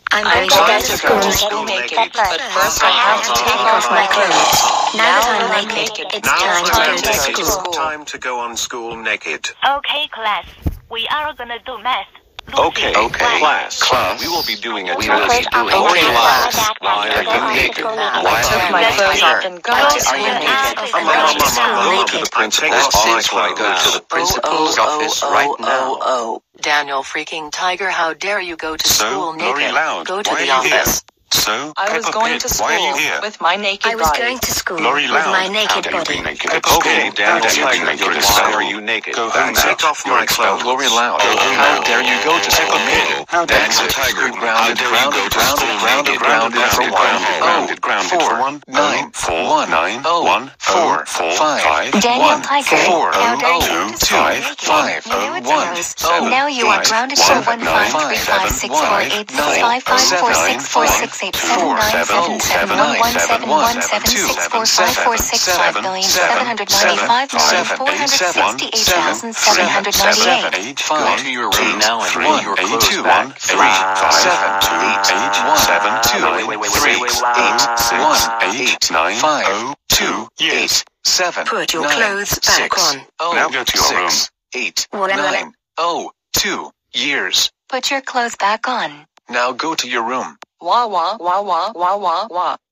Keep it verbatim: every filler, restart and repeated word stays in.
I'm I'm going going to to go go to to school school naked, naked, but but first first I I have have to to take take off off my my clothes. clothes. Now that Now I'm that I'm naked, naked, it's Now time that to I'm go to naked, school. it's time to go on school naked. Okay, class. We are gonna do math. Lucy, Okay, why? class. Class. We will be doing a We test. will be doing Lori a Loud, test. why are you naked? I took my That's clothes right. off and got Go to to school the naked. office I'm right going to now. school Go naked. to the Take principal's off my office right clothes. now. To the principal's oh, office oh, right oh, now. oh, Daniel freaking Tiger, how dare you go to So, school Lori naked? Loud, Go to why the are you here? office. So, I was Peppa going Pig, to why are you school here? with my naked I was body. going to school Lori with Loud, my how naked dare you body. be naked? Okay, Okay, Daniel Daniel Tiger, Tiger, you're why are you naked? Go Go home now. take off You're my expelled. clothes. Lori Loud, Go home how now. dare you go to school naked? How dare Daniel you? Tiger, Grounded, how dare you go to school grounded, naked? grounded, Grounded, grounded, grounded, grounded, grounded, grounded for one, nine, four, one, nine, one, four, four, five, Daniel one, Tiger, four, how dare you oh, go to two, school naked? five, You know it's one, gross. seven, Now you are five, grounded for one, one five nine, three five seven, six four one, eight six nine, five five four nine, six four one, six eight two, seven nine seven, seven seven seven, one nine, one seven, seven one, one seven two, six four seven, five four six five seven, billion seven, seven hundred ninety five million seven, four hundred sixty eight seven, thousand seven hundred ninety seven, eight. eight, five, Go to your two, room now and three, put your eight, clothes two, back. one, three, five, seven, two, eight, one, seven, two, Wait, wait, wait, three, wait, wait, eight, wait. six, one, eight, nine, five, oh, two, years, seven, Put your nine, clothes back six, on. oh, now go to your room. Eight, Well, I'm nine, oh, two, years. Put your clothes back on. Now go to your room. Wah wah wah wah wah wah wah.